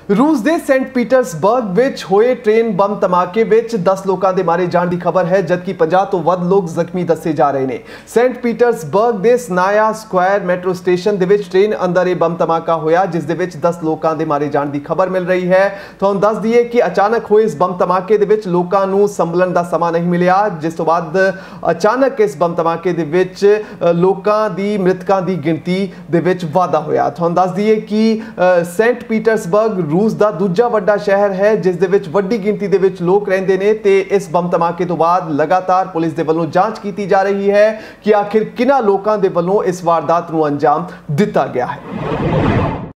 रूस ਦੇ Saint Petersburg ਵਿੱਚ ਹੋਏ ਟ੍ਰੇਨ ਬੰਬ ਧਮਾਕੇ ਵਿੱਚ 10 ਲੋਕਾਂ ਦੇ ਮਾਰੇ ਜਾਣ ਦੀ ਖਬਰ ਹੈ ਜਦਕਿ 50 ਤੋਂ ਵੱਧ ਲੋਕ ਜ਼ਖਮੀ ਦੱਸੇ ਜਾ ਰਹੇ ਨੇ। ਸੈਂਟ ਪੀਟਰਸਬਰਗ ਦੇ ਸਨਾਇਆ ਸਕੁਆਇਰ ਮੈਟਰੋ ਸਟੇਸ਼ਨ ਦੇ ਵਿੱਚ ਟ੍ਰੇਨ ਅੰਦਰ ਇਹ ਬੰਬ ਧਮਾਕਾ ਹੋਇਆ ਜਿਸ ਦੇ ਵਿੱਚ 10 ਲੋਕਾਂ ਦੇ ਮਾਰੇ ਜਾਣ ਦੀ ਖਬਰ ਮਿਲ ਰਹੀ ਹੈ। ਤੁਹਾਨੂੰ ਦੱਸ ਦਈਏ ਕਿ ਅਚਾਨਕ ਹੋਏ ਇਸ ਬੰਬ ਧਮਾਕੇ ਦੇ ਵਿੱਚ ਲੋਕਾਂ ਨੂੰ ਸੰਭਲਣ ਦਾ ਸਮਾਂ ਨਹੀਂ ਮਿਲਿਆ ਜਿਸ ਤੋਂ ਬਾਅਦ ਅਚਾਨਕ ਇਸ ਬੰਬ ਧਮਾਕੇ ਦੇ ਵਿੱਚ ਲੋਕਾਂ ਦੀ ਮ੍ਰਿਤਕਾਂ ਦੀ ਗਿਣਤੀ ਦੇ ਵਿੱਚ ਵਾਧਾ ਹੋਇਆ। ਤੁਹਾਨੂੰ ਦੱਸ ਦਈਏ ਕਿ ਸੈਂਟ ਪੀਟਰਸਬਰਗ रूस का दूजा वड्डा शहर है जिस दे विच वड्डी गिनती दे विच लोग रहिंदे ने ते इस बम धमाके तो बाद लगातार पुलिस दे वल्लों जांच की जा रही है कि आखिर किन्हां लोकां दे वल्लों इस वारदात नूं अंजाम दिता गया है।